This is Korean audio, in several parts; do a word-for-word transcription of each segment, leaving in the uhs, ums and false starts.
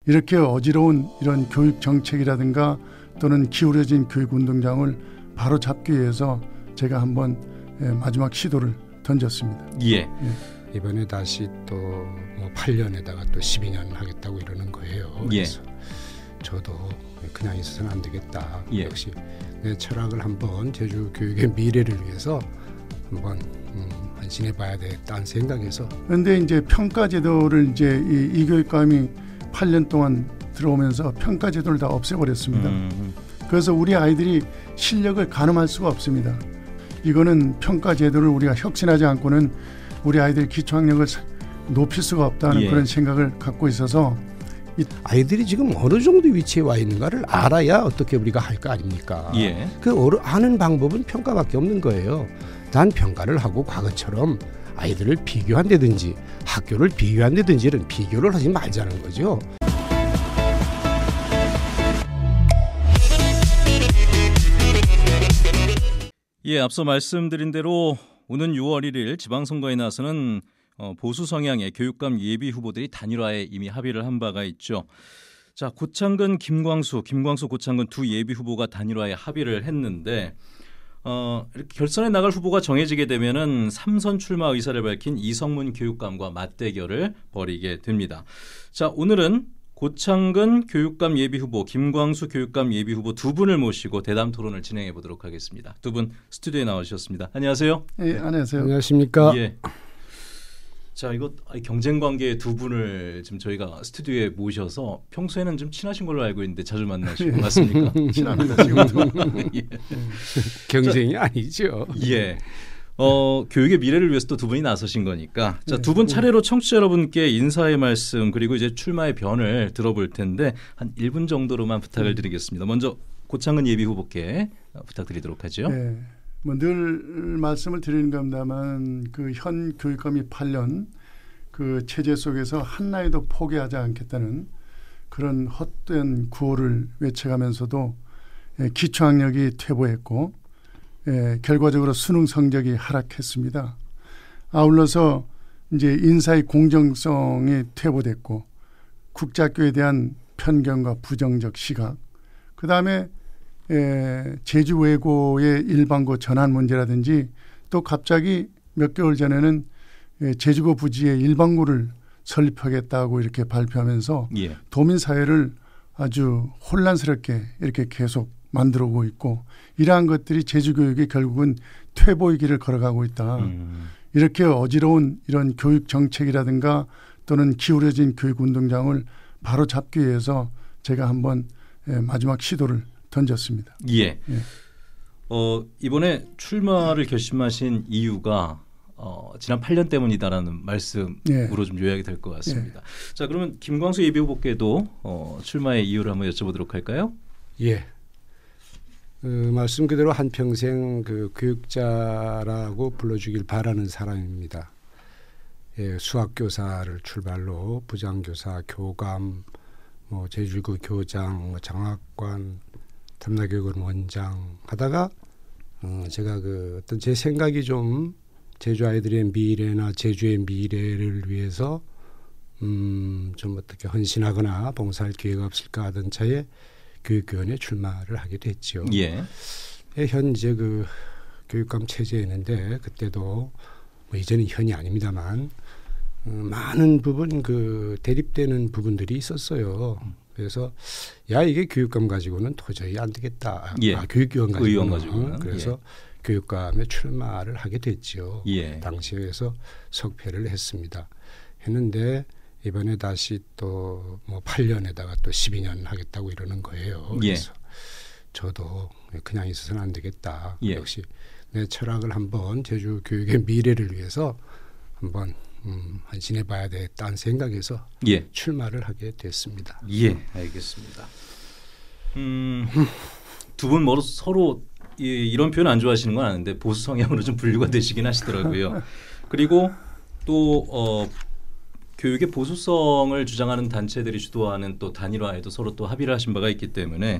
이렇게 어지러운 이런 교육 정책이라든가 또는 기울어진 교육 운동장을 바로 잡기 위해서 제가 한번 마지막 시도를 던졌습니다. 예. 예. 이번에 다시 또 뭐 팔 년에다가 또 십이 년 하겠다고 이러는 거예요. 예. 그래서 저도 그냥 있어서는 안 되겠다. 예. 역시 내 철학을 한번 제주 교육의 미래를 위해서 한번 음, 헌신해봐야 되겠다는 생각에서. 그런데 이제 평가 제도를 이제 이, 이 교육감이 팔 년 동안 들어오면서 평가 제도를 다 없애버렸습니다. 음. 그래서 우리 아이들이 실력을 가늠할 수가 없습니다. 이거는 평가 제도를 우리가 혁신하지 않고는 우리 아이들 기초학력을 높일 수가 없다는 예. 그런 생각을 갖고 있어서 이 아이들이 지금 어느 정도 위치에 와 있는가를 알아야 어떻게 우리가 할 거 아닙니까? 예. 그 아는 방법은 평가밖에 없는 거예요. 단 평가를 하고 과거처럼 아이들을 비교한다든지 학교를 비교한다든지 이런 비교를 하지 말자는 거죠. 예, 앞서 말씀드린 대로 오는 유월 일일 지방선거에 나서는 어, 보수 성향의 교육감 예비 후보들이 단일화에 이미 합의를 한 바가 있죠. 자, 고창근, 김광수, 김광수, 고창근 두 예비 후보가 단일화에 합의를 했는데 어, 이렇게 결선에 나갈 후보가 정해지게 되면은 삼선 출마 의사를 밝힌 이성문 교육감과 맞대결을 벌이게 됩니다. 자, 오늘은 고창근 교육감 예비 후보, 김광수 교육감 예비 후보 두 분을 모시고 대담 토론을 진행해 보도록 하겠습니다. 두 분 스튜디오에 나오셨습니다. 안녕하세요. 네, 안녕하세요. 안녕하십니까. 예. 자, 이거 경쟁 관계 두 분을 지금 저희가 스튜디오에 모셔서 평소에는 좀 친하신 걸로 알고 있는데 자주 만나시는 것 같습니까? 친합니다, 지금도. 예. 경쟁이 자, 아니죠. 예. 어, 교육의 미래를 위해서 또 두 분이 나서신 거니까 자, 두 분 차례로 청취자 여러분께 인사의 말씀 그리고 이제 출마의 변을 들어볼 텐데 한 일 분 정도로만 부탁을 드리겠습니다. 먼저 고창근 예비 후보께 부탁드리도록 하죠. 네. 뭐 늘 말씀을 드리는 겁니다만 그 현 교육감이 팔 년 그 체제 속에서 한나이도 포기하지 않겠다는 그런 헛된 구호를 외쳐가면서도 예, 기초학력이 퇴보했고 예, 결과적으로 수능 성적이 하락했습니다. 아울러서 이제 인사의 공정성이 퇴보됐고 국제학교에 대한 편견과 부정적 시각, 그 다음에 에, 제주 외고의 일반고 전환 문제라든지 또 갑자기 몇 개월 전에는 에, 제주고 부지에 일반고를 설립하겠다고 이렇게 발표하면서 예. 도민사회를 아주 혼란스럽게 이렇게 계속 만들어오고 있고 이러한 것들이 제주교육이 결국은 퇴보의 길을 걸어가고 있다. 음. 이렇게 어지러운 이런 교육 정책이라든가 또는 기울어진 교육 운동장을 바로 잡기 위해서 제가 한번 에, 마지막 시도를 던졌습니다. 예. 예. 어, 이번에 출마를 결심하신 이유가 어, 지난 팔 년 때문이다라는 말씀으로 예. 좀 요약이 될 것 같습니다. 예. 자, 그러면 김광수 예비 후보께도 어, 출마의 이유를 한번 여쭤보도록 할까요? 예. 그 말씀 그대로 한평생 그 교육자라고 불러주길 바라는 사람입니다. 예, 수학교사를 출발로 부장교사, 교감, 뭐 제주고 교장, 뭐 장학관, 탐나교육원 원장 하다가 어, 제가 그 어떤 제 생각이 좀 제주 아이들의 미래나 제주의 미래를 위해서 음, 좀 어떻게 헌신하거나 봉사할 기회가 없을까 하던 차에 교육위원회에 출마를 하게 됐죠. 예. 현재 그 교육감 체제에 있는데 그때도 뭐 이제는 현이 아닙니다만 어, 많은 부분 그 대립되는 부분들이 있었어요. 그래서 야 이게 교육감 가지고는 도저히 안 되겠다. 예. 아, 교육위원 가지고는. 의원 가지고는. 그래서 예. 교육감에 출마를 하게 됐죠. 예. 당시에서 석패를 했습니다. 했는데 이번에 다시 또 뭐 팔 년에다가 또 십이 년 하겠다고 이러는 거예요. 예. 그래서 저도 그냥 있어서는 안 되겠다. 예. 역시 내 철학을 한번 제주 교육의 미래를 위해서 한번 음, 헌신해봐야 되겠다는 생각에서 예. 출마를 하게 됐습니다. 예, 알겠습니다. 음, 두 분 뭐 서로 이, 이런 표현 안 좋아하시는 건 아는데 보수 성향으로 좀 분류가 되시긴 하시더라고요. 그리고 또 어, 교육의 보수성을 주장하는 단체들이 주도하는 또 단일화에도 서로 또 합의를 하신 바가 있기 때문에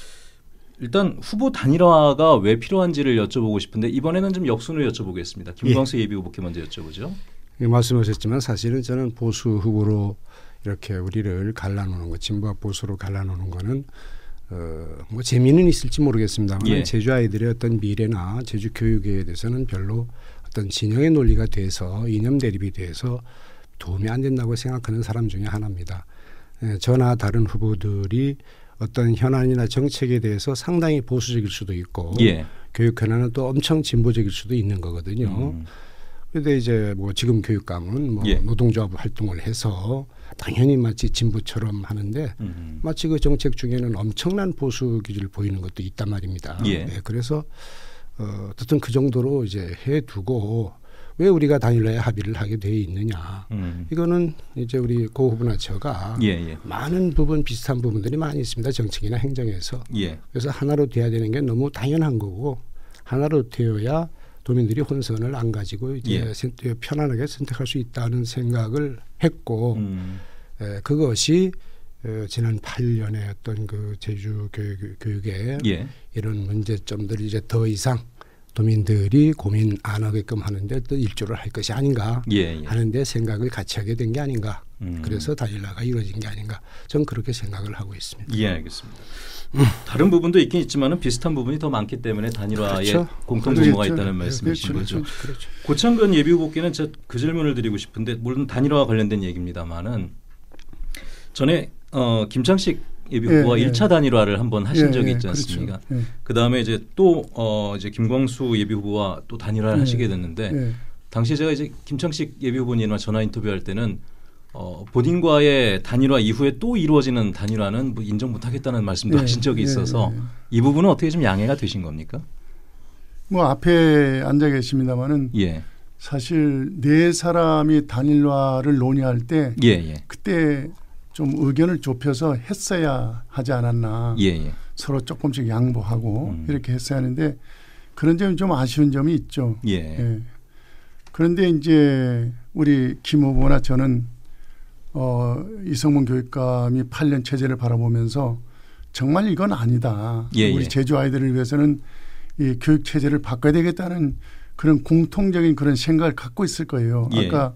일단 후보 단일화가 왜 필요한지를 여쭤보고 싶은데 이번에는 좀 역순으로 여쭤보겠습니다. 김광수 예. 예비 후보께 먼저 여쭤보죠. 말씀하셨지만 사실은 저는 보수 후보로 이렇게 우리를 갈라놓는 거, 진보와 보수로 갈라놓는 거는 어, 뭐 재미는 있을지 모르겠습니다만 예. 제주 아이들의 어떤 미래나 제주 교육에 대해서는 별로 어떤 진영의 논리가 돼서 이념 대립이 돼서 도움이 안 된다고 생각하는 사람 중에 하나입니다. 예, 저나 다른 후보들이 어떤 현안이나 정책에 대해서 상당히 보수적일 수도 있고 예. 교육 현안은 또 엄청 진보적일 수도 있는 거거든요. 음. 그런데 이제 뭐 지금 교육감은 뭐 예. 노동조합 활동을 해서 당연히 마치 진보처럼 하는데 음. 마치 그 정책 중에는 엄청난 보수 기질을 보이는 것도 있단 말입니다. 예. 네, 그래서 어, 어쨌든 그 정도로 이제 해두고 왜 우리가 단일화에 합의를 하게 돼 있느냐. 음. 이거는 이제 우리 고 후보나 저가 예, 예. 많은 부분 비슷한 부분들이 많이 있습니다. 정책이나 행정에서. 예. 그래서 하나로 돼야 되는 게 너무 당연한 거고 하나로 되어야 도민들이 혼선을 안 가지고 이제 예. 선, 편안하게 선택할 수 있다는 생각을 했고 음. 에, 그것이 어, 지난 팔 년의 어떤 그 제주 교육, 교육의 예. 이런 문제점들을 이제 더 이상 도민들이 고민 안 하게끔 하는데 또 일조를 할 것이 아닌가 예, 예. 하는데 생각을 같이 하게 된 게 아닌가. 음. 그래서 단일화가 이루어진 게 아닌가. 저는 그렇게 생각을 하고 있습니다. 예, 알겠습니다. 다른 부분도 있긴 있지만은 비슷한 부분이 더 많기 때문에 단일화에 그렇죠. 공통 분모가 그렇죠. 있다는 말씀이신 그렇죠. 거죠. 그렇죠. 고창근 예비후보께는 저 그 질문을 드리고 싶은데 물론 단일화와 관련된 얘기입니다만은 전에 어, 김창식 예비후보가 예, 예. 일 차 단일화를 한번 하신 예, 적이 예, 있지 그렇죠. 않습니까? 예. 그 다음에 이제 또 어, 이제 김광수 예비후보와 또 단일화를 예. 하시게 됐는데 예. 당시 제가 이제 김창식 예비후보님과 전화 인터뷰할 때는 어, 본인과의 단일화 이후에 또 이루어지는 단일화는 뭐 인정 못하겠다는 말씀도 예, 하신 적이 예, 있어서 예, 예. 이 부분은 어떻게 좀 양해가 되신 겁니까? 뭐 앞에 앉아 계십니다마는 예, 사실 네 사람이 단일화를 논의할 때 예, 예, 그때 좀 의견을 좁혀서 했어야 하지 않았나. 예, 예. 서로 조금씩 양보하고 음. 이렇게 했어야 하는데 그런 점이 좀 아쉬운 점이 있죠. 예. 예. 그런데 이제 우리 김 후보나 저는 어, 이성문 교육감이 팔 년 체제를 바라보면서 정말 이건 아니다. 예, 우리 예. 제주 아이들을 위해서는 이 교육 체제를 바꿔야 되겠다는 그런 공통적인 그런 생각을 갖고 있을 거예요. 예. 아까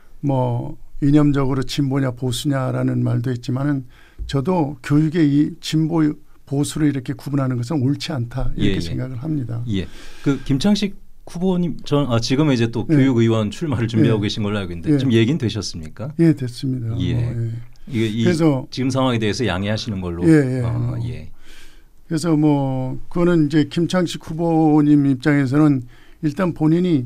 뭐 이념적으로 진보냐 보수냐라는 말도 있지만은 저도 교육의 이 진보 보수를 이렇게 구분하는 것은 옳지 않다 이렇게 예, 예. 생각을 합니다. 예. 그 김창식 후보님 전 아, 지금은 이제 또 예. 교육의원 출마를 준비하고 예. 계신 걸로 알고 있는데 예. 좀 얘기는 되셨습니까? 예, 됐습니다. 예. 뭐, 예. 이게 이 그래서 지금 상황에 대해서 양해하시는 걸로. 예, 예. 어, 뭐. 예. 그래서 뭐 그거는 이제 김창식 후보님 입장에서는 일단 본인이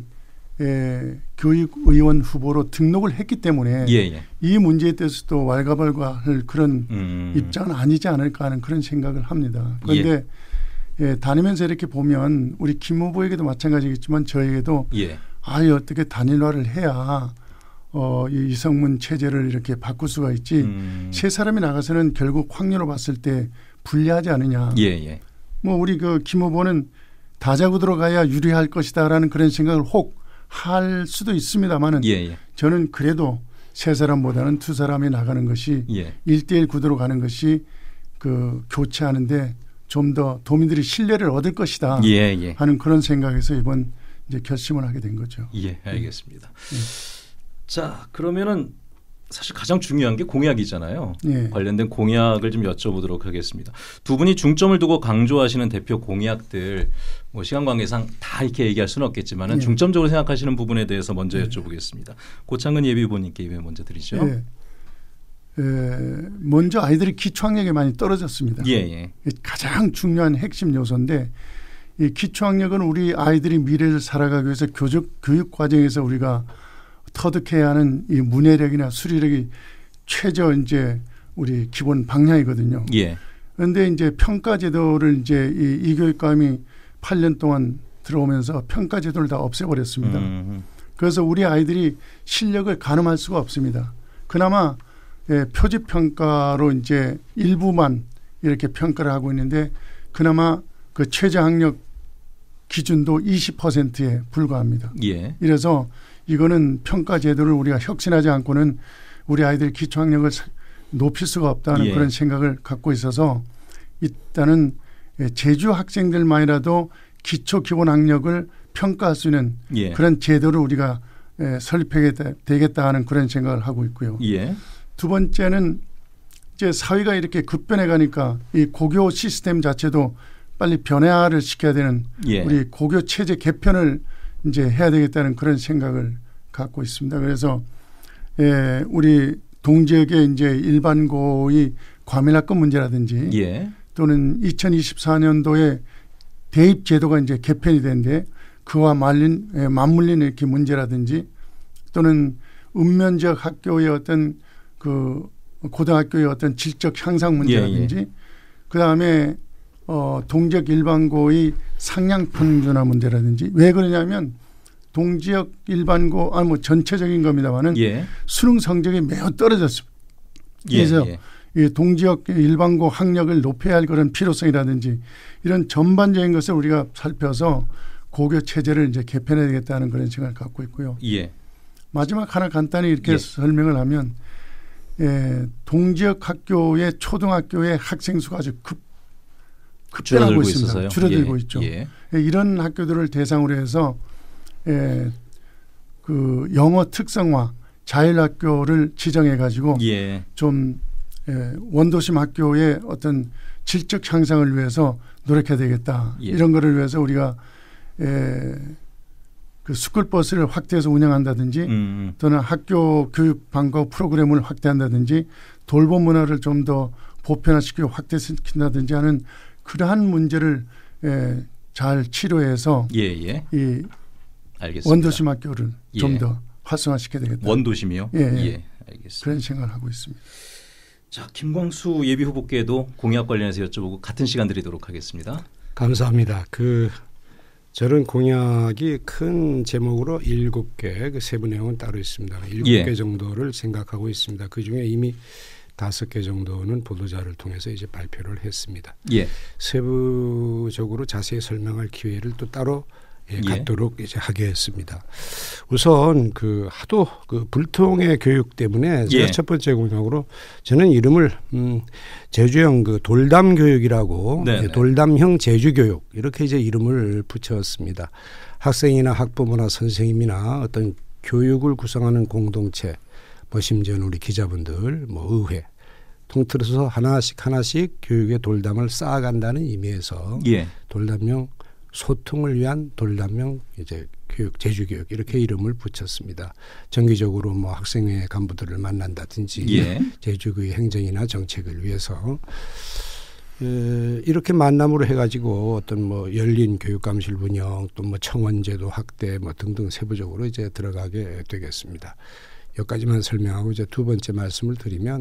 예, 교육의원 후보로 등록을 했기 때문에 예, 예. 이 문제에 대해서도 왈가왈가할 그런 음. 입장은 아니지 않을까 하는 그런 생각을 합니다. 그런데 예, 다니면서 이렇게 보면 우리 김 후보에게도 마찬가지겠지만 저에게도 예. 아예 어떻게 단일화를 해야 어, 이 이성문 체제를 이렇게 바꿀 수가 있지 음. 세 사람이 나가서는 결국 확률로 봤을 때 불리하지 않느냐. 예, 예. 뭐 우리 그 김 후보는 다자구 들어가야 유리할 것이다라는 그런 생각을 혹 할 수도 있습니다만은 예, 예. 저는 그래도 세 사람보다는 두 사람이 나가는 것이 예. 일 대일 구도로 가는 것이 그 교체하는데 좀 더 도민들이 신뢰를 얻을 것이다 예, 예. 하는 그런 생각에서 이번 이제 결심을 하게 된 거죠. 예, 알겠습니다. 자, 그러면은 사실 가장 중요한 게 공약이잖아요. 예. 관련된 공약을 좀 여쭤보도록 하겠습니다. 두 분이 중점을 두고 강조하시는 대표 공약들 뭐 시간 관계상 다 이렇게 얘기할 수는 없겠지만 예. 중점적으로 생각하시는 부분에 대해서 먼저 여쭤보겠습니다. 고창근 예비후보님께 이메일 먼저 드리죠. 예. 에, 먼저 아이들이 기초학력이 많이 떨어졌습니다. 예, 예. 가장 중요한 핵심 요소인데 이 기초학력은 우리 아이들이 미래를 살아가기 위해서 교육, 교육 과정에서 우리가 터득해야 하는 이 문해력이나 수리력이 최저 이제 우리 기본 방향이거든요. 예. 그런데 이제 평가 제도를 이제 이, 이 교육감이 팔 년 동안 들어오면서 평가 제도를 다 없애버렸습니다. 음. 그래서 우리 아이들이 실력을 가늠할 수가 없습니다. 그나마 예, 표지 평가로 이제 일부만 이렇게 평가를 하고 있는데 그나마 그 최저 학력 기준도 이십 퍼센트에 불과합니다. 예. 이래서 이거는 평가 제도를 우리가 혁신하지 않고는 우리 아이들 기초학력을 높일 수가 없다는 예. 그런 생각을 갖고 있어서 일단은 제주 학생들만이라도 기초 기본 학력을 평가할 수 있는 예. 그런 제도를 우리가 설립하게 되겠다 하는 그런 생각을 하고 있고요. 예. 두 번째는 이제 사회가 이렇게 급변해 가니까 이 고교 시스템 자체도 빨리 변화를 시켜야 되는 예. 우리 고교 체제 개편을 이제 해야 되겠다는 그런 생각을 갖고 있습니다. 그래서 예, 우리 동지역의 이제 일반고의 과밀학급 문제라든지 예. 또는 이천이십사 년도에 대입 제도가 이제 개편이 된데 그와 말린 예, 맞물리는 이렇게 문제라든지 또는 읍면 지역 학교의 어떤 그 고등학교의 어떤 질적 향상 문제라든지 예, 예. 그 다음에 어, 동지역 일반고의 상향 평준화 문제라든지 왜 그러냐면 동지역 일반고 아니 뭐 전체적인 겁니다만은 예. 수능 성적이 매우 떨어졌습니다. 그래서 예, 예. 이 동지역 일반고 학력을 높여야 할 그런 필요성이라든지 이런 전반적인 것을 우리가 살펴서 고교 체제를 이제 개편해야 되겠다는 그런 생각을 갖고 있고요. 예. 마지막 하나 간단히 이렇게 예. 설명을 하면 예, 동지역 학교의 초등학교의 학생 수가 아주 급 급변하고 있습니다. 있어서요. 줄어들고 예. 있죠. 예. 예, 이런 학교들을 대상으로 해서 예, 그 영어 특성화 자율학교를 지정해 가지고 예. 좀 예, 원도심 학교의 어떤 질적 향상을 위해서 노력해야 되겠다. 예. 이런 거를 위해서 우리가 예, 그 스쿨버스를 확대해서 운영한다든지 음. 또는 학교 교육 방과 프로그램을 확대한다든지 돌봄 문화를 좀 더 보편화시키고 확대시킨다든지 하는 그러한 문제를 예, 잘 치료해서 예, 예. 이 알겠습니다. 원도심 학교를 예. 좀 더 활성화시켜야 되겠다. 원도심이요? 예, 예. 예. 알겠습니다. 그런 생각을 하고 있습니다. 자, 김광수 예비 후보께도 공약 관련해서 여쭤보고 같은 시간 드리도록 하겠습니다. 감사합니다. 그 저는 공약이 큰 제목으로 일곱 개, 그 세부 내용은 따로 있습니다. 일곱 예. 개 정도를 생각하고 있습니다. 그 중에 이미 다섯 개 정도는 보도자를 통해서 이제 발표를 했습니다. 예. 세부적으로 자세히 설명할 기회를 또 따로 예, 예. 갖도록 이제 하겠습니다. 우선 그 하도 그 불통의 교육 때문에 제가 예. 첫 번째 공약으로 저는 이름을 음, 제주형 그 돌담 교육이라고 네네. 돌담형 제주 교육 이렇게 이제 이름을 붙였습니다. 학생이나 학부모나 선생님이나 어떤 교육을 구성하는 공동체, 뭐 심지어는 우리 기자분들, 뭐 의회 통틀어서 하나씩 하나씩 교육의 돌담을 쌓아간다는 의미에서 예. 돌담형 소통을 위한 돌담형 이제 교육, 제주교육 이렇게 이름을 붙였습니다. 정기적으로 뭐 학생회 간부들을 만난다든지 예. 제주의 행정이나 정책을 위해서 에, 이렇게 만남으로 해가지고 어떤 뭐 열린 교육감실 운영 또 뭐 청원제도 확대 뭐 등등 세부적으로 이제 들어가게 되겠습니다. 여기까지만 설명하고 이제 두 번째 말씀을 드리면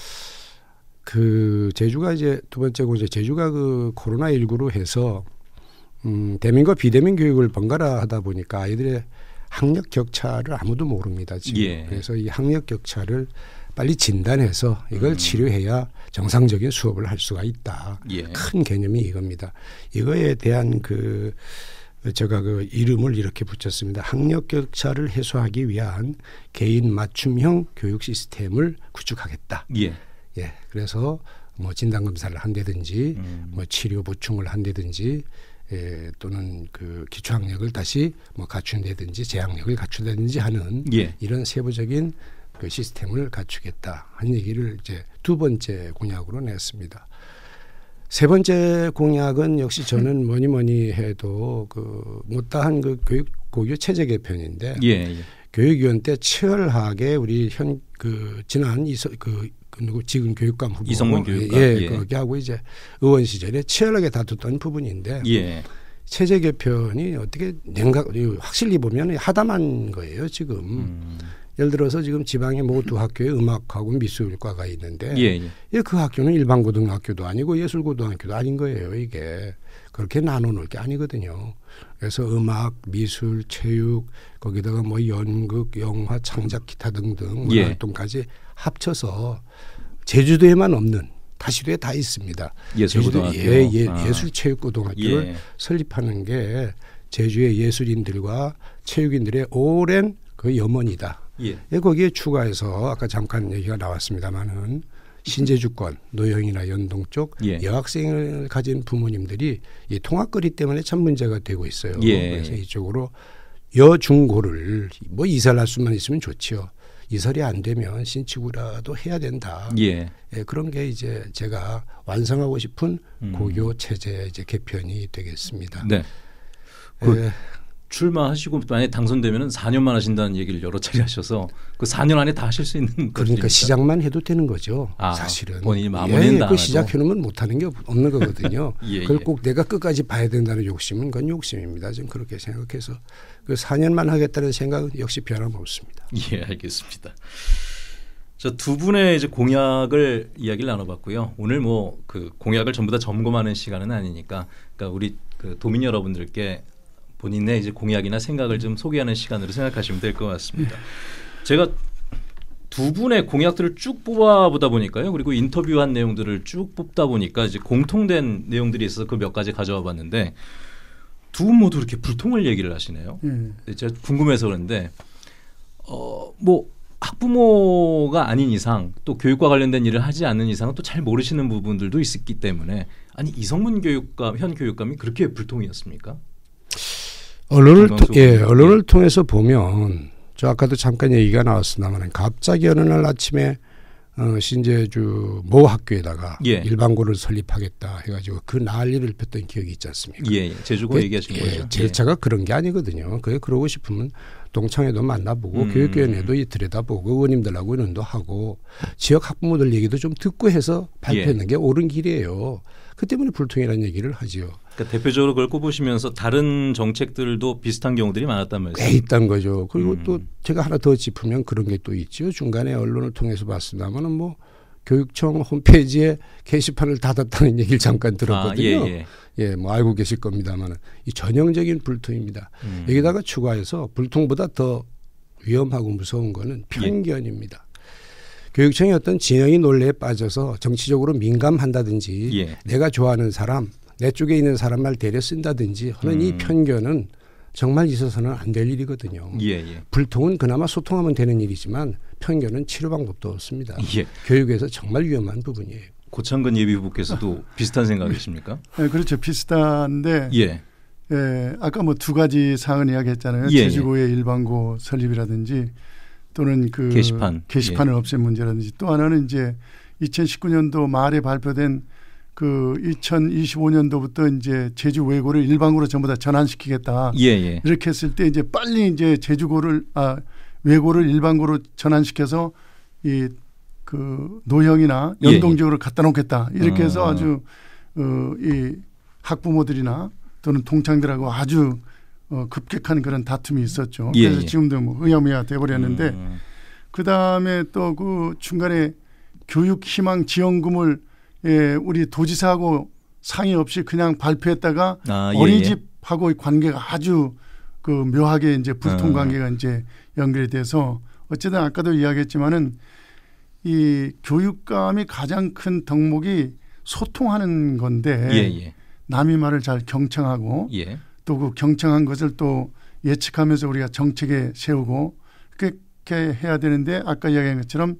그 제주가 이제 두 번째 이제 제주가 그 코로나십구로 해서 음, 대민과 비대민 교육을 번갈아 하다 보니까 아이들의 학력 격차를 아무도 모릅니다. 지금. 예. 그래서 이 학력 격차를 빨리 진단해서 이걸 음. 치료해야 정상적인 수업을 할 수가 있다. 예. 큰 개념이 이겁니다. 이거에 대한 그 제가 그 이름을 이렇게 붙였습니다. 학력 격차를 해소하기 위한 개인 맞춤형 교육 시스템을 구축하겠다. 예. 예. 그래서 뭐 진단 검사를 한다든지 음. 뭐 치료 보충을 한다든지 예, 또는 그 기초학력을 다시 뭐 갖춘다든지 재학력을 갖춘다든지 하는 예. 이런 세부적인 그 시스템을 갖추겠다 하는 얘기를 이제 두 번째 공약으로 냈습니다. 세 번째 공약은 역시 저는 뭐니 뭐니 해도 그 못다한 그 교육 고교 체제 개편인데 예. 예. 교육위원 때 치열하게 우리 현 그 지난 이서 그 그 누구 지금 교육감 후보 이성문 교육감 예, 예. 거기하고 이제 의원 시절에 치열하게 다퉜던 부분인데 예. 체제 개편이 어떻게 냉각 확실히 보면 하다만 거예요 지금. 음. 예를 들어서 지금 지방에 모두 학교에 음악하고 미술과가 있는데 예. 예. 그 학교는 일반 고등학교도 아니고 예술 고등학교도 아닌 거예요 이게. 그렇게 나눠놓을 게 아니거든요. 그래서 음악, 미술, 체육 거기다가 뭐 연극, 영화, 창작, 기타 등등 예. 활동까지 합쳐서 제주도에만 없는 다시도에 다 있습니다. 예술고등학교. 예, 예, 아. 예술체육고등학교를 예. 설립하는 게 제주의 예술인들과 체육인들의 오랜 그 염원이다. 예. 예, 거기에 추가해서 아까 잠깐 얘기가 나왔습니다마는 신제주권, 노영이나 연동 쪽 예. 여학생을 가진 부모님들이 이 통학거리 때문에 참 문제가 되고 있어요. 예. 그래서 이쪽으로 여중고를 뭐 이사를 할 수만 있으면 좋지요. 이설이 안 되면 신치고라도 해야 된다. 예. 예, 그런 게 이제 제가 완성하고 싶은 음. 고교 체제 이제 개편이 되겠습니다. 네. 그 예, 출마하시고 만약에 당선되면 사 년만 하신다는 얘기를 여러 차례 하셔서 그 사 년 안에 다 하실 수 있는 그러니까 것들입니까? 시작만 해도 되는 거죠. 아, 사실은 본인이 마무리는 예, 다 그 안 시작해놓으면 못하는 게 없는 거거든요. 예, 그걸 예. 꼭 내가 끝까지 봐야 된다는 욕심은 그건 욕심입니다. 좀 그렇게 생각해서 그 사 년만 하겠다는 생각은 역시 변함없습니다. 예, 알겠습니다. 저 두 분의 이제 공약을 이야기를 나눠봤고요. 오늘 뭐 그 공약을 전부 다 점검하는 시간은 아니니까, 그러니까 우리 그 도민 여러분들께 본인의 이제 공약이나 생각을 좀 소개하는 시간으로 생각하시면 될 것 같습니다. 제가 두 분의 공약들을 쭉 뽑아보다 보니까요. 그리고 인터뷰한 내용들을 쭉 뽑다 보니까 이제 공통된 내용들이 있어서 그 몇 가지 가져와 봤는데 두 분 모두 이렇게 불통을 얘기를 하시네요. 예. 제가 궁금해서 그런데 어, 뭐 학부모가 아닌 이상 또 교육과 관련된 일을 하지 않는 이상은 또 잘 모르시는 부분들도 있었기 때문에 아니 이성문 교육감 현 교육감이 그렇게 불통이었습니까? 언론을 통, 예, 예. 언론을 통해서 보면 저 아까도 잠깐 얘기가 나왔습니다만 갑자기 어느 날 아침에 어, 신제주 모 학교에다가 예. 일반고를 설립하겠다 해가지고 그 난리를 폈던 기억이 있지 않습니까? 예, 예. 제주고 그, 얘기하신 예, 거죠. 절차가 그런 게 아니거든요. 그게 그러고 싶으면 동창회도 만나보고 음. 교육위원회도 들여다보고 의원님들하고 의논도 하고 지역 학부모들 얘기도 좀 듣고 해서 발표하는 예. 게 옳은 길이에요. 그 때문에 불통이라는 얘기를 하죠. 그러니까 대표적으로 그걸 꼽으시면서 다른 정책들도 비슷한 경우들이 많았단 말이죠. 꽤 있단 거죠. 그리고 음. 또 제가 하나 더 짚으면 그런 게 또 있죠. 중간에 언론을 통해서 봤습니다만은 뭐 교육청 홈페이지에 게시판을 닫았다는 얘기를 잠깐 들었거든요. 아, 예, 예. 예, 뭐 알고 계실 겁니다만은 이 전형적인 불통입니다. 음. 여기다가 추가해서 불통보다 더 위험하고 무서운 거는 편견입니다. 예. 교육청이 어떤 진영이 논리에 빠져서 정치적으로 민감한다든지 예. 내가 좋아하는 사람, 내 쪽에 있는 사람 말 대려 쓴다든지 하는 음. 이 편견은 정말 있어서는 안 될 일이거든요. 예, 예. 불통은 그나마 소통하면 되는 일이지만 편견은 치료 방법도 없습니다. 예. 교육에서 정말 위험한 부분이에요. 고창근 예비후보께서도 비슷한 생각이십니까? 네, 그렇죠. 비슷한데 예. 예, 아까 뭐 두 가지 사항을 이야기했잖아요. 예, 제주고의 일반고 설립이라든지 또는 그 게시판. 게시판을 예. 없앤 문제라든지 또 하나는 이제 이천십구 년도 말에 발표된 그 이천이십오 년도부터 이제 제주 외고를 일반고로 전부 다 전환시키겠다. 예, 예. 이렇게 했을 때 이제 빨리 이제 제주고를 아 외고를 일반고로 전환시켜서 이 그 노형이나 연동적으로 예, 예. 갖다 놓겠다. 이렇게 해서 아주 어, 이 학부모들이나 또는 동창들하고 아주 어, 급격한 그런 다툼이 있었죠. 예, 그래서 예. 지금도 뭐 의아무야 돼버렸는데 음. 그 다음에 또 그 중간에 교육희망 지원금을 예, 우리 도지사하고 상의 없이 그냥 발표했다가 아, 예, 어린이집하고의 관계가 아주 그 묘하게 이제 불통 음. 관계가 이제 연결이 돼서 어쨌든 아까도 이야기했지만은 이 교육감이 가장 큰 덕목이 소통하는 건데 예, 예. 남의 말을 잘 경청하고 예. 또 그 경청한 것을 또 예측하면서 우리가 정책에 세우고 그렇게 해야 되는데 아까 이야기한 것처럼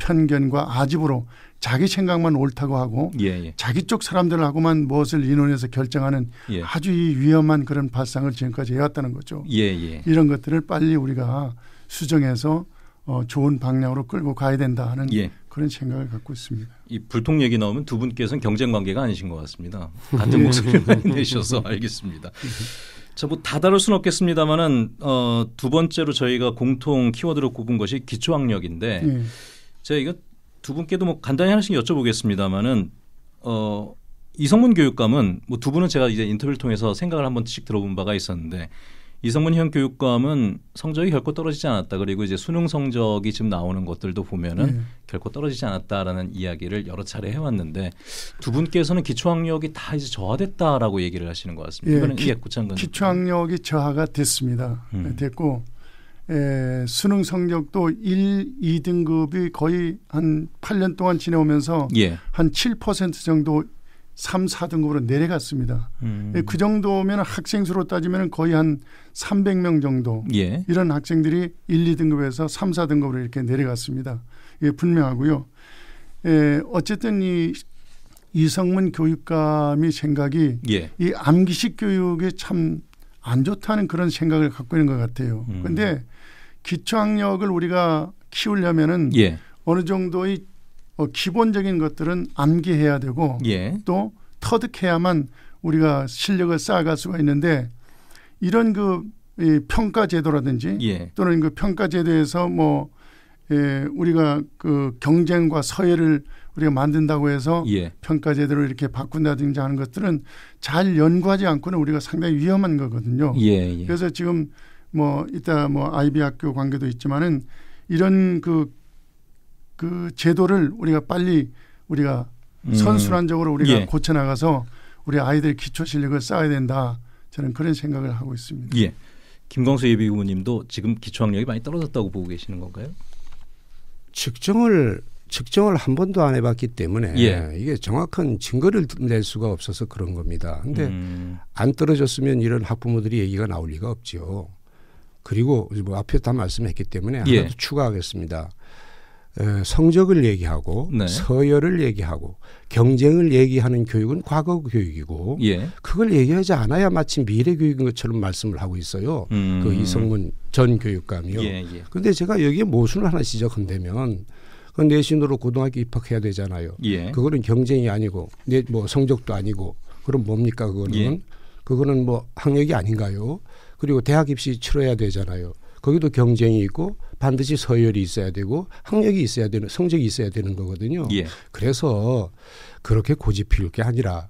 편견과 아집으로 자기 생각만 옳다고 하고 예, 예. 자기 쪽 사람들하고만 무엇을 인원해서 결정하는 예. 아주 이 위험한 그런 발상을 지금까지 해왔다는 거죠. 예, 예. 이런 것들을 빨리 우리가 수정해서 어, 좋은 방향으로 끌고 가야 된다 하는 예. 그런 생각을 갖고 있습니다. 이 불통 얘기 나오면 두 분께서는 경쟁 관계가 아니신 것 같습니다. 같은 목소리를 많이 내셔서 알겠습니다. 자, 뭐 다 다룰 수는 없겠습니다만은 어, 두 번째로 저희가 공통 키워드로 꼽은 것이 기초학력인데 예. 제가 이거 두 분께도 뭐 간단히 하나씩 여쭤보겠습니다만은 어, 이성문 교육감은 뭐 두 분은 제가 이제 인터뷰를 통해서 생각을 한 번씩 들어본 바가 있었는데 이성문 현 교육감은 성적이 결코 떨어지지 않았다. 그리고 이제 수능 성적이 지금 나오는 것들도 보면은 예. 결코 떨어지지 않았다라는 이야기를 여러 차례 해왔는데 두 분께서는 기초학력이 다 이제 저하됐다라고 얘기를 하시는 것 같습니다. 예, 이거는 기, 이게 고창근 기초학력이 저하가 됐습니다. 음. 됐고 에, 수능 성적도 일, 이 등급이 거의 한 팔 년 동안 지내오면서 예. 한 칠 퍼센트 정도 삼, 사 등급으로 내려갔습니다. 음. 그 정도면 학생 수로 따지면 거의 한 삼백 명 정도 예. 이런 학생들이 일, 이 등급에서 삼, 사 등급으로 이렇게 내려갔습니다. 이게 분명하고요. 에, 어쨌든 이 이성문 교육감이 생각이 예. 이 암기식 교육이 참 안 좋다는 그런 생각을 갖고 있는 것 같아요. 그런데 음. 기초학력을 우리가 키우려면은 예. 어느 정도의 어, 기본적인 것들은 암기해야 되고 예. 또 터득해야만 우리가 실력을 쌓아갈 수가 있는데 이런 그 이 평가 제도라든지 예. 또는 그 평가 제도에서 뭐 예, 우리가 그 경쟁과 서열을 우리가 만든다고 해서 예. 평가 제도를 이렇게 바꾼다든지 하는 것들은 잘 연구하지 않고는 우리가 상당히 위험한 거거든요. 예. 예. 그래서 지금 뭐 이따 뭐 아이비 학교 관계도 있지만은 이런 그, 그 제도를 우리가 빨리 우리가 음. 선순환적으로 우리가 예. 고쳐 나가서 우리 아이들 기초 실력을 쌓아야 된다. 저는 그런 생각을 하고 있습니다. 예. 김광수 예비 후보님도 지금 기초학력이 많이 떨어졌다고 보고 계시는 건가요? 측정을 측정을 한 번도 안 해봤기 때문에 예. 이게 정확한 증거를 낼 수가 없어서 그런 겁니다. 그런데 음. 안 떨어졌으면 이런 학부모들이 얘기가 나올 리가 없죠. 그리고 뭐 앞에 다 말씀했기 때문에 예. 하나 더 추가하겠습니다. 에, 성적을 얘기하고 네. 서열을 얘기하고 경쟁을 얘기하는 교육은 과거 교육이고 예. 그걸 얘기하지 않아야 마치 미래 교육인 것처럼 말씀을 하고 있어요. 음. 그 이성문 전 교육감이요. 예. 예. 그런데 제가 여기에 모순을 하나 지적한다면 그 내신으로 고등학교 입학해야 되잖아요. 예. 그거는 경쟁이 아니고 내 뭐 성적도 아니고 그럼 뭡니까 그거는? 예. 그거는 뭐 학력이 아닌가요? 그리고 대학 입시 치러야 되잖아요. 거기도 경쟁이 있고 반드시 서열이 있어야 되고 학력이 있어야 되는 성적이 있어야 되는 거거든요. 예. 그래서 그렇게 고집피울 게 아니라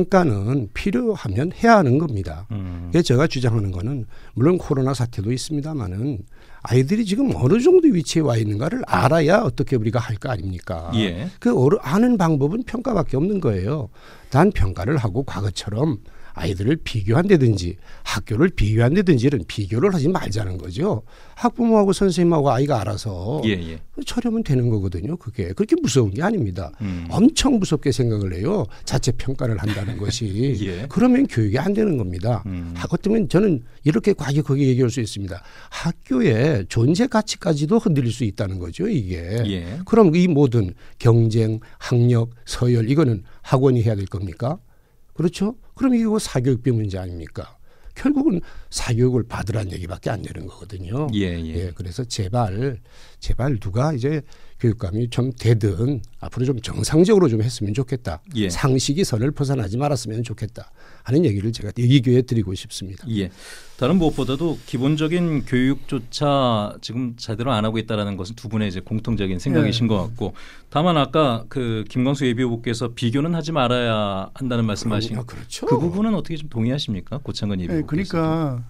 평가는 필요하면 해야 하는 겁니다. 음. 그래서 제가 주장하는 거는 물론 코로나 사태도 있습니다마는 아이들이 지금 어느 정도 위치에 와 있는가를 알아야 어떻게 우리가 할 거 아닙니까? 예. 그 아는 방법은 평가밖에 없는 거예요. 단 평가를 하고 과거처럼 아이들을 비교한다든지 학교를 비교한다든지 이런 비교를 하지 말자는 거죠. 학부모하고 선생님하고 아이가 알아서 예, 예. 처리하면 되는 거거든요. 그게 그렇게 무서운 게 아닙니다. 음. 엄청 무섭게 생각을 해요. 자체 평가를 한다는 것이. 예. 그러면 교육이 안 되는 겁니다. 음. 그렇다면 저는 이렇게 과격하게 얘기할 수 있습니다. 학교의 존재 가치까지도 흔들릴 수 있다는 거죠. 이게. 예. 그럼 이 모든 경쟁, 학력, 서열 이거는 학원이 해야 될 겁니까? 그렇죠? 그럼 이거 사교육비 문제 아닙니까? 결국은 사교육을 받으라는 얘기밖에 안 되는 거거든요. 예, 예. 예, 그래서 제발 제발 누가 이제 교육감이 좀 되든 앞으로 좀 정상적으로 좀 했으면 좋겠다. 예. 상식이 선을 벗어나지 말았으면 좋겠다 하는 얘기를 제가 이 기회에 드리고 싶습니다. 예. 다른 무엇보다도 기본적인 교육조차 지금 제대로 안 하고 있다는 것은 두 분의 이제 공통적인 생각이신 예. 것 같고, 다만 아까 그 김광수 예비 후보께서 비교는 하지 말아야 한다는 말씀하신 아, 그렇죠. 그 부분은 어떻게 좀 동의하십니까, 고창근 예비 예, 후보께서? 그러니까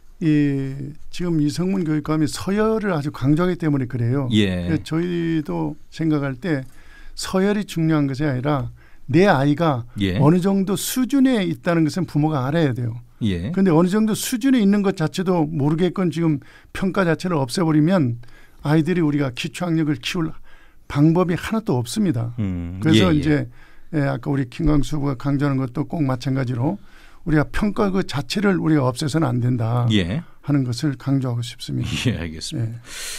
이 지금 이성문 교육감이 서열을 아주 강조하기 때문에 그래요. 예. 저희도 생각할 때 서열이 중요한 것이 아니라 내 아이가 예. 어느 정도 수준에 있다는 것은 부모가 알아야 돼요. 예. 그런데 어느 정도 수준에 있는 것 자체도 모르겠건 지금 평가 자체를 없애버리면 아이들이 우리가 기초학력을 키울 방법이 하나도 없습니다. 음. 그래서 예, 예. 이제 예, 아까 우리 김광수 후보가 강조하는 것도 꼭 마찬가지로 우리가 평가 그 자체를 우리가 없애서는 안 된다 예. 하는 것을 강조하고 싶습니다. 예, 알겠습니다. 예.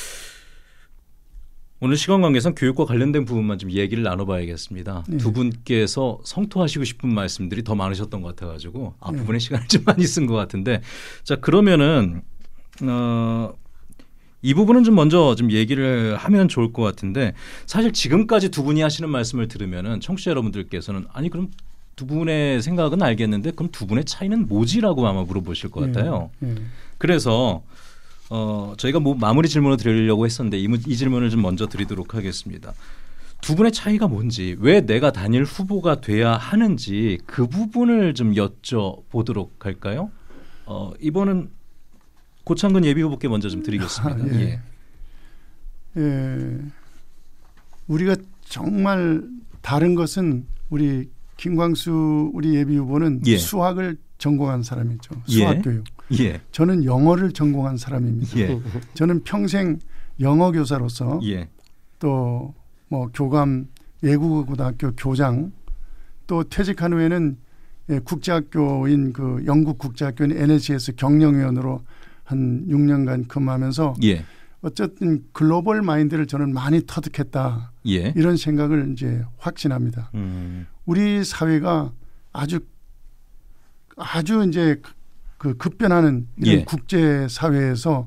오늘 시간 관계상 교육과 관련된 부분만 좀 얘기를 나눠봐야겠습니다. 네. 두 분께서 성토하시고 싶은 말씀들이 더 많으셨던 것 같아가지고 앞부분에 네. 시간을 좀 많이 쓴 것 같은데, 자 그러면은 어, 이 부분은 좀 먼저 좀 얘기를 하면 좋을 것 같은데, 사실 지금까지 두 분이 하시는 말씀을 들으면은 청취자 여러분들께서는 아니 그럼 두 분의 생각은 알겠는데 그럼 두 분의 차이는 뭐지라고 아마 물어보실 것 같아요. 예. 예. 그래서 어, 저희가 뭐 마무리 질문을 드리려고 했었는데 이, 이 질문을 좀 먼저 드리도록 하겠습니다. 두 분의 차이가 뭔지, 왜 내가 단일 후보가 돼야 하는지 그 부분을 좀 여쭤보도록 할까요? 어, 이번은 고창근 예비 후보께 먼저 좀 드리겠습니다. 아, 예. 예. 예. 우리가 정말 다른 것은 우리 김광수 우리 예비 후보는 예. 수학을 전공한 사람이죠. 예. 수학교육. 예. 저는 영어를 전공한 사람입니다. 예. 저는 평생 영어 교사로서 예. 또 뭐 교감 외국어 고등학교 교장, 또 퇴직한 후에는 예, 국제학교인 그 영국 국제학교인 엔에스에스 경영위원으로 한 육 년간 근무하면서 예. 어쨌든 글로벌 마인드를 저는 많이 터득했다. 예. 이런 생각을 이제 확신합니다. 음. 우리 사회가 아주 아주 이제 그 급변하는 이런 예. 국제 사회에서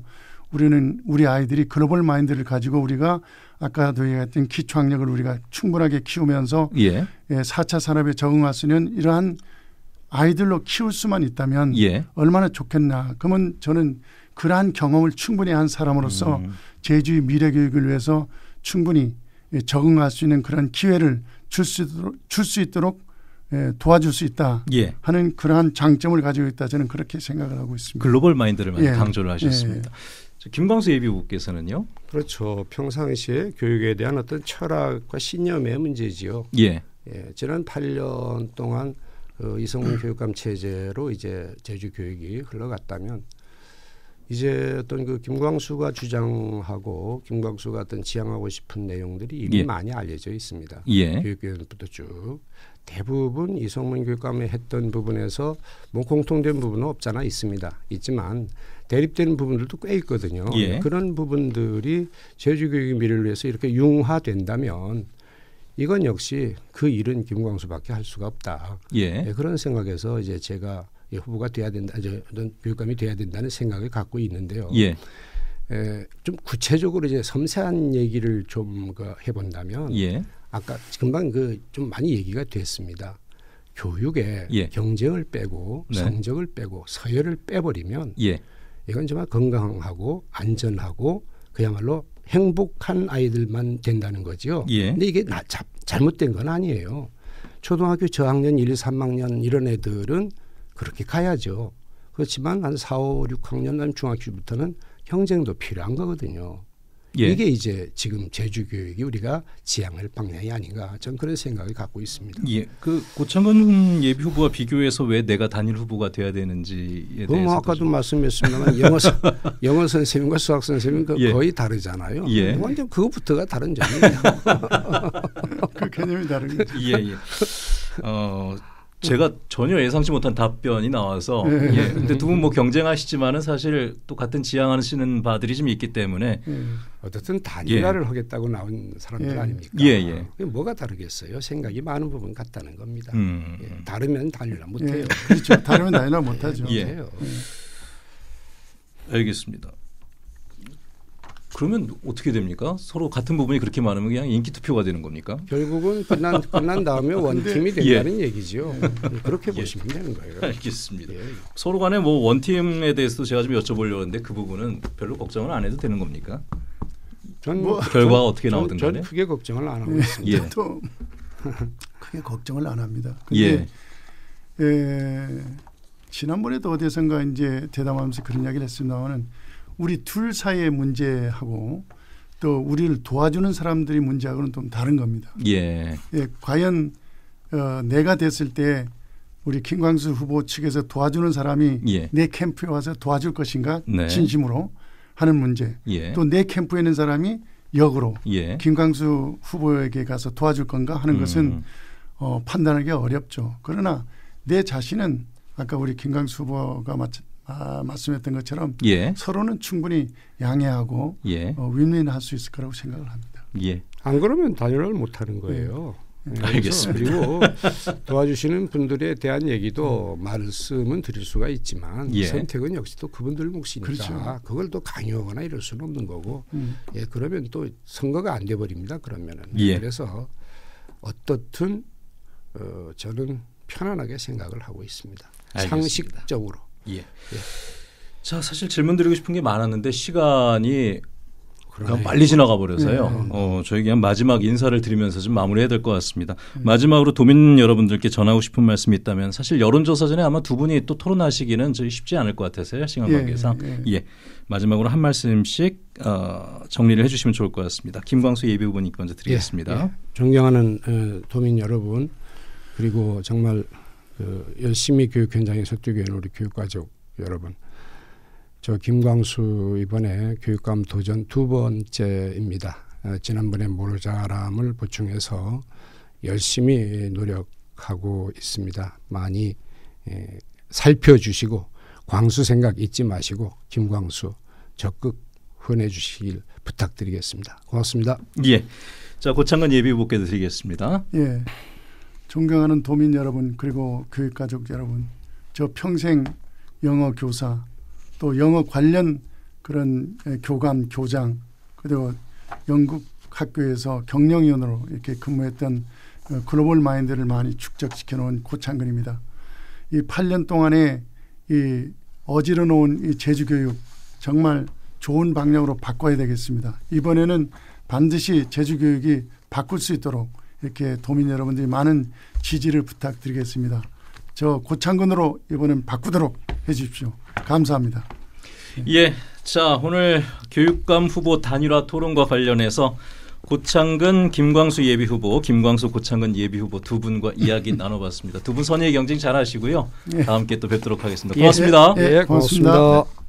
우리는 우리 아이들이 글로벌 마인드를 가지고 우리가 아까도 얘기했던 기초학력을 우리가 충분하게 키우면서 예. 예, 사 차 산업에 적응할 수 있는 이러한 아이들로 키울 수만 있다면 예. 얼마나 좋겠나. 그러면 저는 그러한 경험을 충분히 한 사람으로서 음. 제주의 미래 교육을 위해서 충분히 적응할 수 있는 그런 기회를 줄 수 있도록, 줄 수 있도록 도와줄 수 있다 예. 하는 그러한 장점을 가지고 있다. 저는 그렇게 생각을 하고 있습니다. 글로벌 마인드를 많이 예. 강조를 하셨습니다. 예. 김광수 예비후보께서는요? 그렇죠. 평상시에 교육에 대한 어떤 철학과 신념의 문제지요. 예. 예, 지난 팔 년 동안 그 이성문 교육감 체제로 이제 제주 교육이 흘러갔다면 이제 어떤 그 김광수가 주장하고 김광수가 어떤 지향하고 싶은 내용들이 이미 예. 많이 알려져 있습니다. 예. 교육위원회부터 쭉 대부분 이성문 교육감이 했던 부분에서 뭐 공통된 부분은 없잖아 있습니다. 있지만 대립되는 부분들도 꽤 있거든요. 예. 그런 부분들이 제주 교육의 미래를 위해서 이렇게 융화된다면 이건 역시 그 일은 김광수밖에 할 수가 없다. 예. 네, 그런 생각에서 이제 제가 후보가 돼야 된다, 어떤 교육감이 돼야 된다는 생각을 갖고 있는데요. 예. 에, 좀 구체적으로 이제 섬세한 얘기를 좀 그 해본다면, 예. 아까 금방 그 좀 많이 얘기가 됐습니다. 교육에 예. 경쟁을 빼고 네. 성적을 빼고 서열을 빼버리면 예. 이건 정말 건강하고 안전하고 그야말로 행복한 아이들만 된다는 거죠. 예. 근데 이게 나, 자, 잘못된 건 아니에요. 초등학교 저학년 일, 삼 학년 이런 애들은 그렇게 가야죠. 그렇지만 한 사, 오, 육 학년 중학교부터는 경쟁도 필요한 거거든요. 예. 이게 이제 지금 제주 교육이 우리가 지향할 방향이 아닌가 저는 그런 생각을 갖고 있습니다. 예, 그 고창근 예비 후보와 비교해서 왜 내가 단일 후보가 돼야 되는지에 대해서 뭐 아까도 말씀했습니다만 영어 영어 선생님과 수학 선생님 그 예. 거의 다르잖아요. 예. 완전 그것부터가 다른 점이에요. 그 개념이 다른 거죠. 예, 예. 어, 제가 전혀 예상치 못한 답변이 나와서 예. 예. 근데 두 분 뭐 경쟁하시지만은 사실 또 같은 지향하시는 바들이 좀 있기 때문에 예. 어쨌든 단일화를 예. 하겠다고 나온 사람들 예. 아닙니까? 예, 예. 그게 뭐가 다르겠어요? 생각이 많은 부분 같다는 겁니다. 음. 예. 다르면 단일화 못해요. 예. 그렇죠. 다르면 단일화 못하죠. 예. 못해요. 예. 알겠습니다. 그러면 어떻게 됩니까? 서로 같은 부분이 그렇게 많으면 그냥 인기 투표가 되는 겁니까? 결국은 끝난 끝난 다음에 원팀이 된다는 예. 얘기죠. 그렇게 보시면 예. 되는 거예요. 알겠습니다. 예. 서로 간에 뭐 원팀에 대해서도 제가 좀 여쭤보려고 하는데 그 부분은 별로 걱정을 안 해도 되는 겁니까? 전 뭐, 결과가 전, 어떻게 나오든 전, 간에? 전 크게 걱정을 안 하고 예. 있습니다. 예. 또 크게 걱정을 안 합니다. 근데 예. 에, 지난번에도 어디선가 이제 대담하면서 그런 이야기를 했습니다만은 우리 둘 사이의 문제하고 또 우리를 도와주는 사람들이 문제하고는 좀 다른 겁니다. 예. 예, 과연 어, 내가 됐을 때 우리 김광수 후보 측에서 도와주는 사람이 예. 내 캠프에 와서 도와줄 것인가 네. 진심으로 하는 문제. 예. 또 내 캠프에 있는 사람이 역으로 예. 김광수 후보에게 가서 도와줄 건가 하는 음. 것은 어, 판단하기가 어렵죠. 그러나 내 자신은 아까 우리 김광수 후보가 마, 아, 말씀했던 것처럼 예. 서로는 충분히 양해하고 예. 어, 윈윈할 수 있을 거라고 생각을 합니다. 예. 안 그러면 단일화를 못 하는 거예요. 네. 알겠습니다. 그리고 도와주시는 분들에 대한 얘기도 말씀은 드릴 수가 있지만 예. 선택은 역시 또 그분들 몫이니까 그렇죠. 그걸 또 강요하거나 이럴 수는 없는 거고 음. 예, 그러면 또 선거가 안 돼 버립니다. 그러면은 예. 그래서 어떻든 어, 저는 편안하게 생각을 하고 있습니다. 알겠습니다. 상식적으로. 예. 예. 자, 사실 질문 드리고 싶은 게 많았는데 시간이 그냥 그러네요. 빨리 지나가 버려서요. 네. 어, 저희 그냥 마지막 인사를 드리면서 좀 마무리해야 될 것 같습니다. 음. 마지막으로 도민 여러분들께 전하고 싶은 말씀이 있다면 사실 여론조사 전에 아마 두 분이 또 토론하시기는 저희 쉽지 않을 것 같아서요. 시간 예, 관계상. 예. 예. 마지막으로 한 말씀씩 어, 정리를 해 주시면 좋을 것 같습니다. 김광수 예비 후보님께 먼저 드리겠습니다. 예, 예. 존경하는 어, 도민 여러분 그리고 정말 그 열심히 교육 현장에서 뛰고 있는 우리 교육가족 여러분, 저 김광수 이번에 교육감 도전 두 번째입니다. 어, 지난번에 모르자람을 보충해서 열심히 노력하고 있습니다. 많이 에, 살펴주시고 광수 생각 잊지 마시고 김광수 적극 후원해 주시길 부탁드리겠습니다. 고맙습니다. 예. 자, 고창근 예비 후보께 드리겠습니다. 예. 존경하는 도민 여러분 그리고 교육가족 여러분, 저 평생 영어 교사 또 영어 관련 그런 교감, 교장 그리고 영국 학교에서 경영위원으로 이렇게 근무했던 글로벌 마인드를 많이 축적시켜 놓은 고창근입니다. 이 팔 년 동안에 이 어지러 놓은 이 제주교육 정말 좋은 방향으로 바꿔야 되겠습니다. 이번에는 반드시 제주교육이 바꿀 수 있도록 이렇게 도민 여러분들이 많은 지지를 부탁드리겠습니다. 저 고창근으로 이번엔 바꾸도록 해 주십시오. 감사합니다. 예, 자 오늘 교육감 후보 단일화 토론과 관련해서 고창근, 김광수 예비후보, 김광수, 고창근 예비후보 두 분과 이야기 나눠봤습니다. 두 분 선의의 경쟁 잘하시고요. 예. 다음 기회에 또 뵙도록 하겠습니다. 고맙습니다. 예, 예, 고맙습니다. 고맙습니다.